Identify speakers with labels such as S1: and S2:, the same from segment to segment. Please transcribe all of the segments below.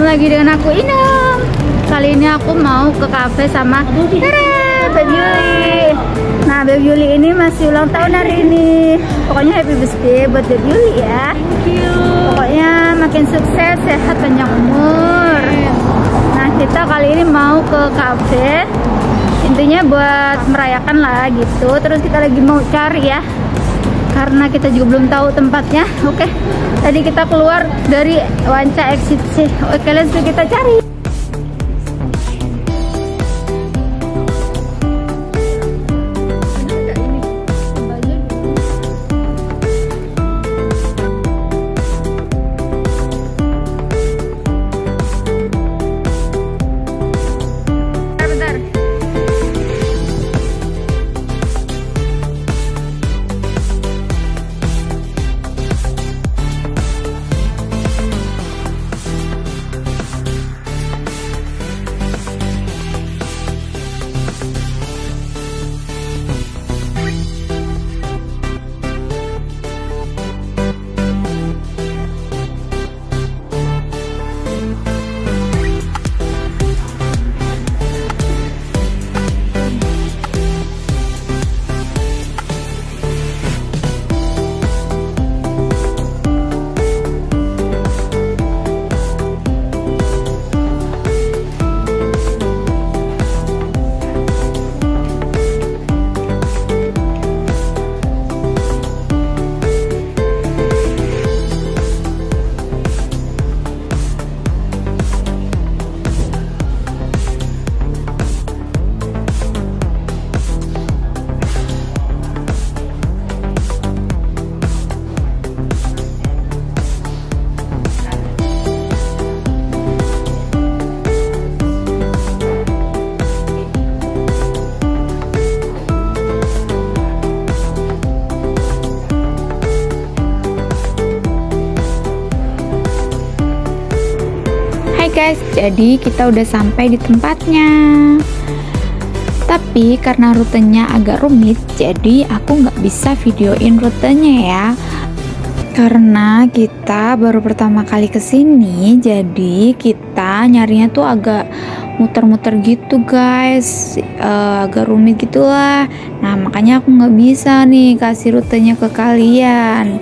S1: Ketemu lagi dengan aku Inam. Kali ini aku mau ke cafe sama Beb Yuli. Nah, Beb Yuli ini masih ulang tahun hari ini. Pokoknya happy birthday buat Beb Yuli ya.
S2: Thank you.
S1: Pokoknya makin sukses, sehat, panjang umur. Nah, kita kali ini mau ke cafe. Intinya buat merayakan lah gitu. Terus kita lagi mau cari ya, karena kita juga belum tahu tempatnya. Oke, tadi kita keluar dari Wanca Exit C. Oke, let's go, kita cari. Guys, jadi kita udah sampai di tempatnya. Tapi karena rutenya agak rumit, jadi aku nggak bisa videoin rutenya ya. Karena kita baru pertama kali kesini, jadi kita nyarinya tuh agak muter-muter gitu guys, agak rumit gitulah. Nah, makanya aku nggak bisa nih kasih rutenya ke kalian.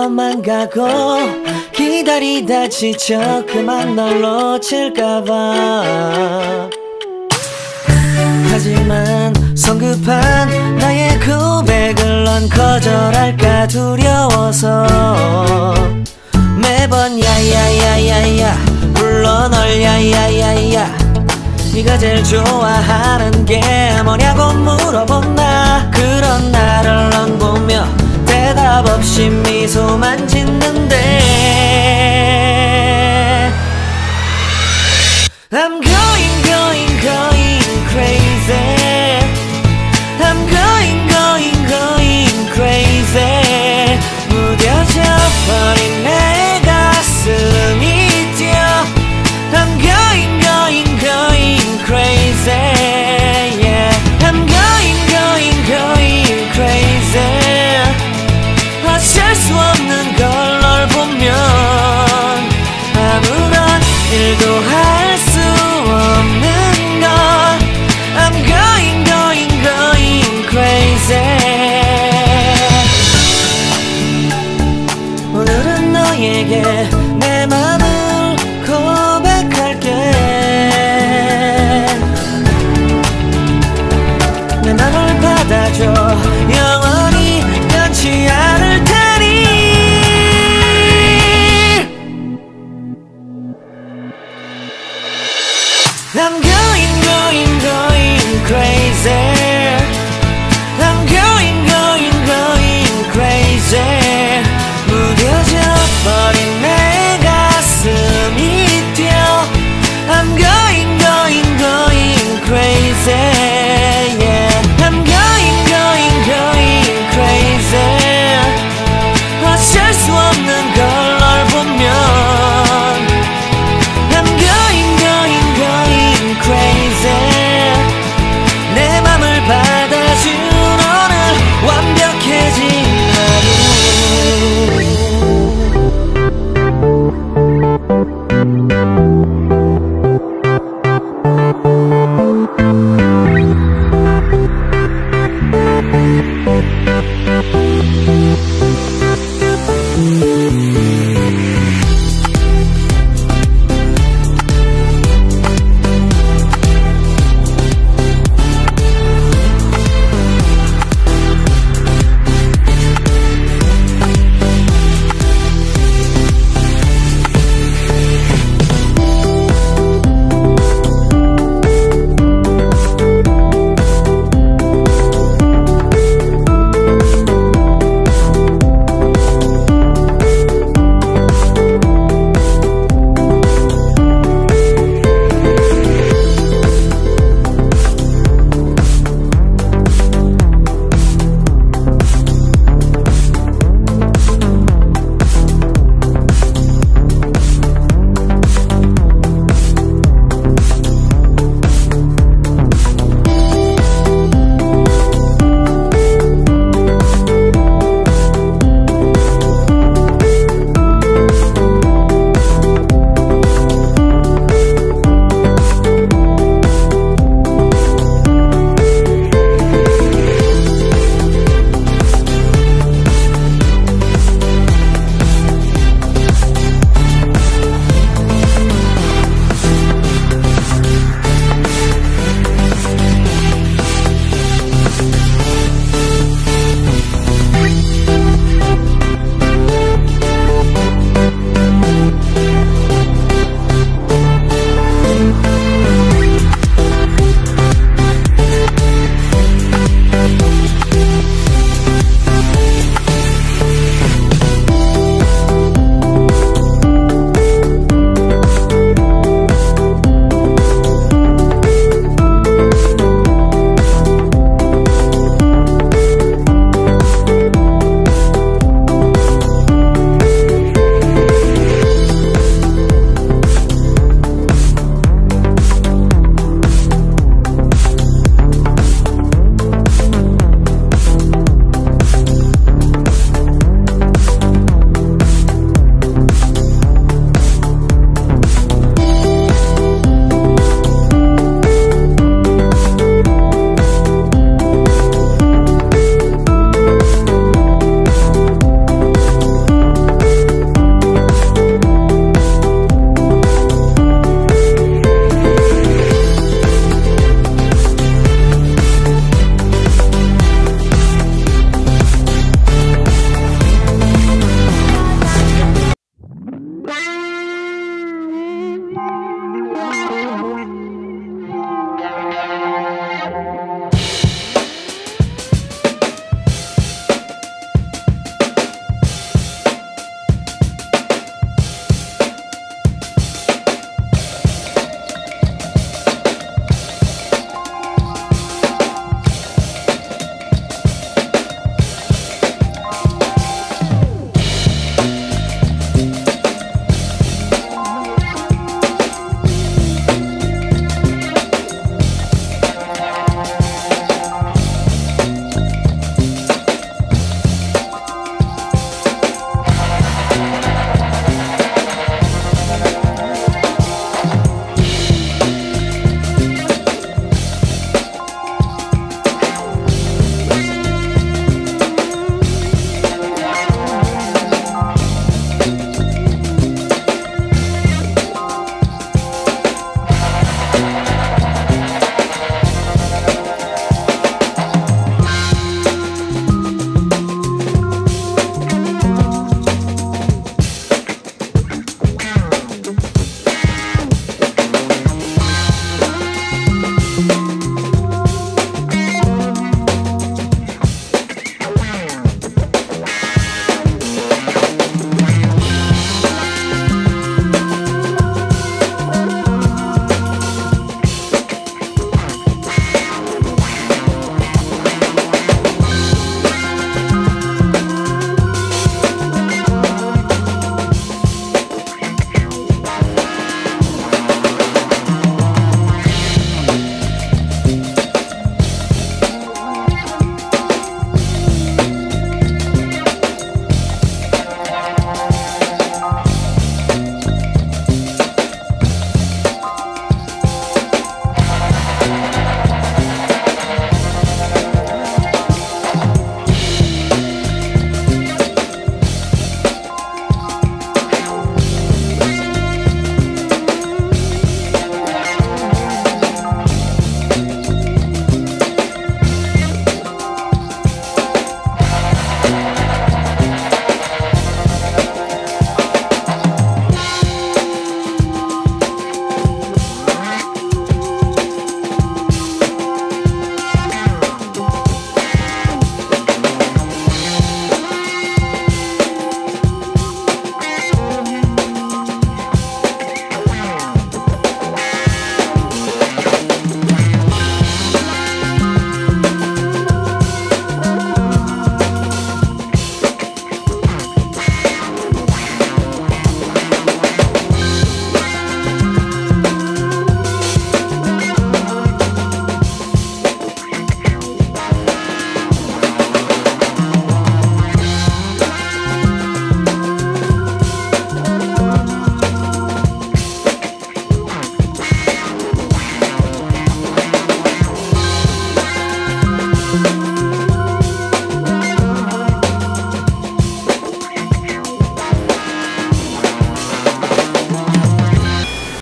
S2: 너만 가고 기다리다 지쳐 그만 널 놓칠까봐. 하지만 성급한 나의 고백을 넌 거절할까 두려워서 매번 야야야야야 불러 널 야야야야. 네가 제일 좋아하는 게 뭐냐고 물어본 나. 그런 나를 넌 보며 대답 없이 미소만 짓는데 I'm going going going crazy. I'm going going going crazy. 무뎌져 버린 내 가슴이 뛰어 I'm going going going crazy. Yeah. I'm going going going crazy. 어쩔 수 없는 걸 널 보면 아무런 일도 할 수 없는 걸 I'm going going going crazy. 오늘은 너에게 내 맘